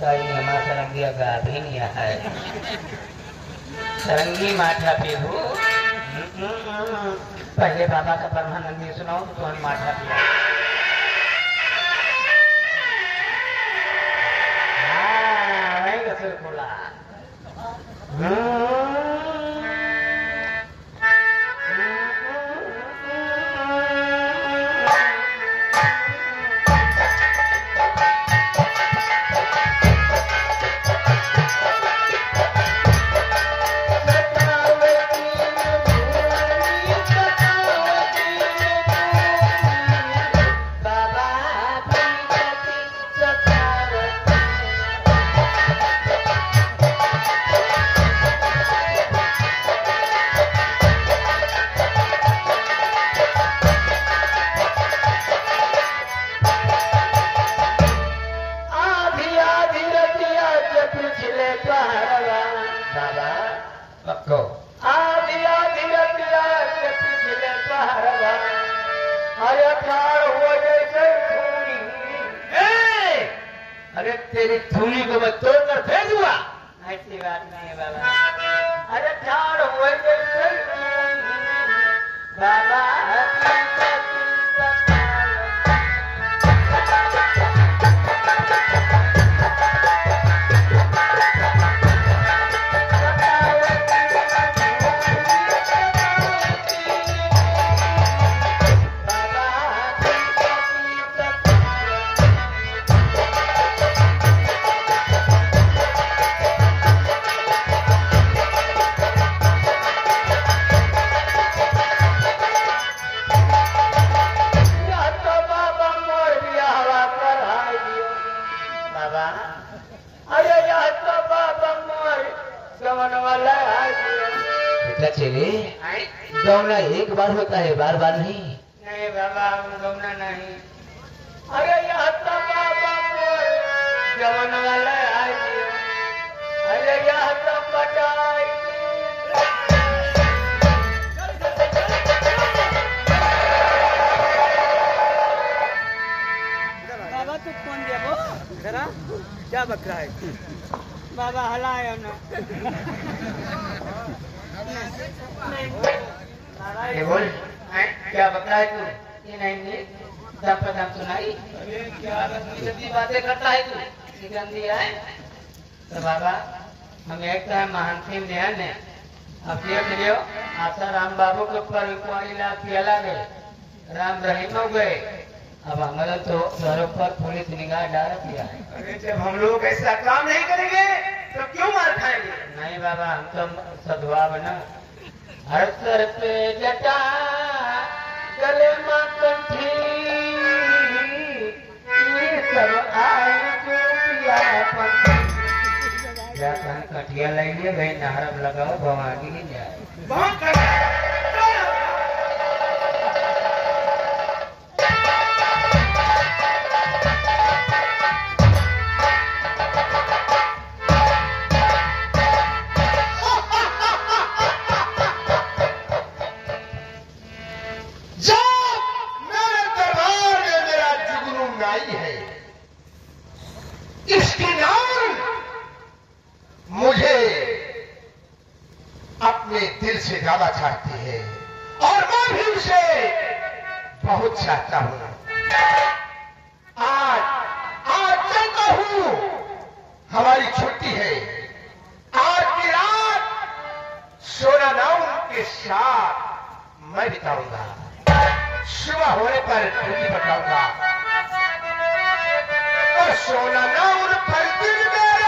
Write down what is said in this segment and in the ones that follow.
कहीं हमारा सरंगिया गा भी नहीं है सरंगी माठा पीबू पहले बाबा का परमानंदी सुनाओ तो हम माठा पिया वही कसर खोला तेरी धूली को मैं तोड़कर फेंक दूंगा ऐसी बात नहीं है बाबा अरे ठाड़ हुए बाबा गौना एक बार होता है बार बार नहीं नहीं बाबा गौना नहीं अरे यहाँ तो बाबा जवन वाला अरे यहाँ तो पटाई बाबा तू कौन दिया वो जरा क्या बक रहा है बाबा हलाया ना ये बोल क्या बता है तू ये नहीं दम पर दम सुनाई क्या रत्नी बातें करता है तू गंदी है तो बाबा हम एक टाइम महानसिंह ध्यान है अब ये मिलियो आशा राम बाबू के ऊपर पियाला गए राम रहीम हो गए अब हमारा तो सरों पर पुलिस निगाह डाल दिया है अरे जब हम लोग ऐसा काम नहीं करेंगे तो क्यों मार खाएंगे नहीं बाबा हम तो सद्भाव ना हर सर पे जटा गले मां कंठी सब आए जो पिया पंखी या कठिया लाइए गई नहरम लगाओ भवानी ही जाए दिल से ज्यादा चाहती है और मैं भी उसे बहुत चाहता हूं आज चलता हूं हमारी छुट्टी है आज की रात सोना नाउन के साथ मैं बिताऊंगा सुबह होने पर छुट्टी बताऊंगा और सोना नाउन पर दिन मेरा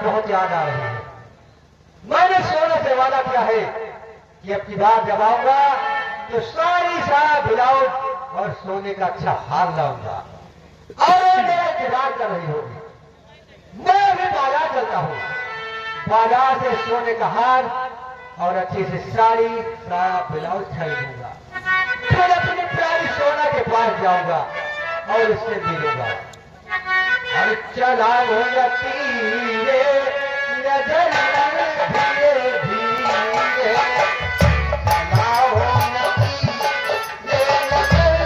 बहुत याद आ रही है। मैंने सोने से वादा किया है कि अब की बार जब आऊंगा तो सारी ब्लाउज और सोने का अच्छा हार लाऊंगा और मेरा इंतजार कर रही होगी। मैं अभी बाजार चलता हूँ, बाजार से सोने का हार और अच्छी से साड़ी सारा ब्लाउज खरीदूंगा, फिर अपनी प्यारी सोना के पास जाऊंगा और उससे मिलूंगा और चला होगा तीरे नजर धीरे धीरे चला होगा तीरे नजर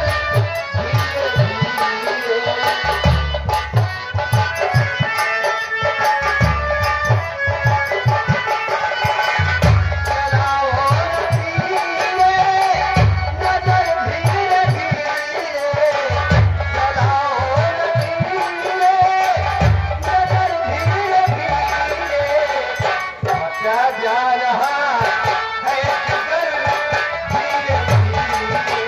धीरे चला होगा तीरे नजर धीरे धीरे चला होगा तीरे नजर धीरे धीरे पता जा रहा है जिगर धीरे धीरे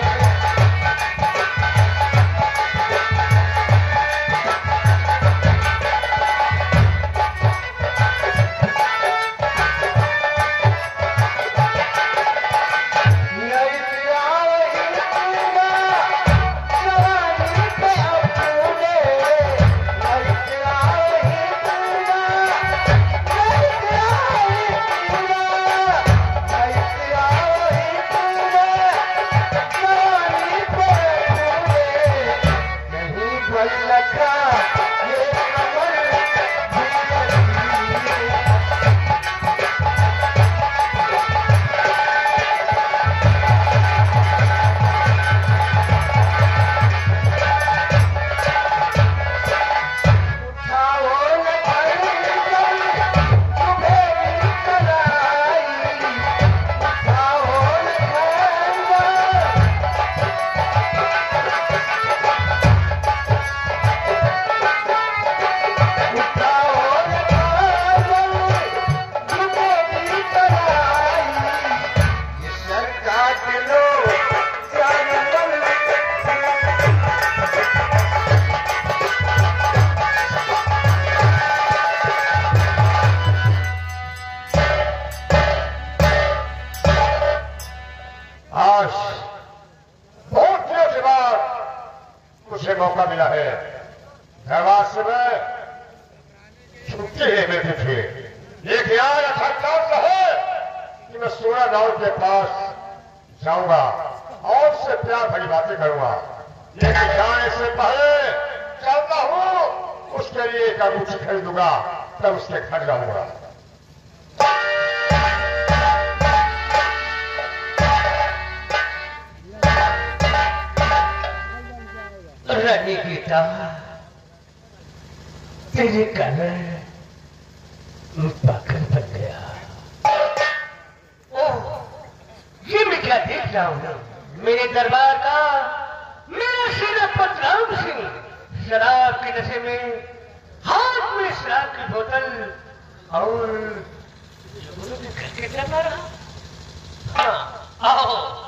आज बहुत दिनों के बाद मुझे मौका मिला है। दरबार से मैं छुट्टी है बैठे थे, लेकिन आज अच्छा काम है कि मैं सोना राव के पास जाऊंगा और उससे प्यार भरी बातें करूंगा। लेकिन जाने से पहले चलता हूं, उसके लिए एक अंगूठी खरीदूंगा, तब उसके घर जाऊंगा। रानी बेटा, तेरे कारण पागल बन गया। ओह, ये मैं क्या देख रहा हूँ? मेरे दरबार का मेरा सेनापति राम सिंह शराब के नशे में हाथ में शराब की बोतल और घर के तरफ आ रहा। हाँ, आओ